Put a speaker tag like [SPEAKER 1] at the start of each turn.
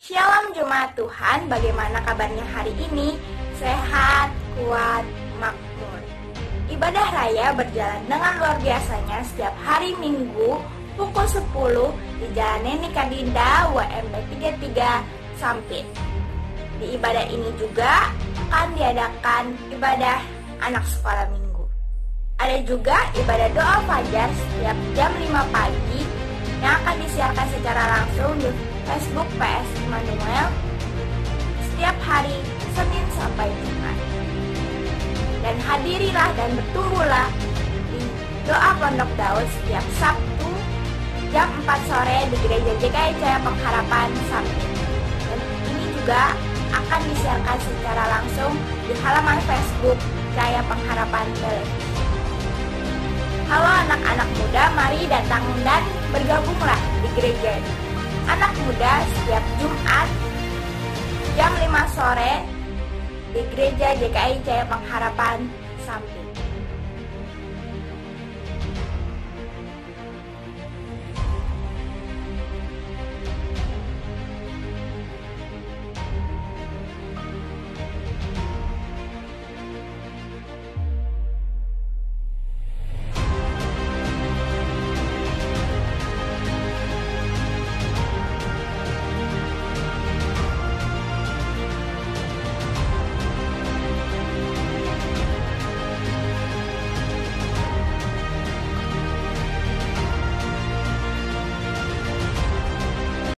[SPEAKER 1] Shalom Jemaat Tuhan, bagaimana kabarnya hari ini? Sehat, kuat, makmur. Ibadah raya berjalan dengan luar biasanya setiap hari Minggu pukul 10 di Jalan Neni Kadinda, WMB 33, Sampit. Di ibadah ini juga akan diadakan ibadah anak sekolah minggu. Ada juga ibadah doa fajar setiap jam 5 pagi yang akan disiarkan secara langsung di Facebook PS Immanuel setiap hari Senin sampai Jumat. Dan hadirilah dan bertumbuhlah di doa Pondok Daud setiap Sabtu jam 4 sore di Gereja GKI Cahaya Pengharapan Sampit. Dan ini juga akan disiarkan secara langsung di halaman Facebook Cahaya Pengharapan Televisi. Halo anak-anak muda, mari datang dan bergabunglah di gereja anak muda setiap Jumat jam 5 sore di Gereja GKI Cahaya Pengharapan Sampit.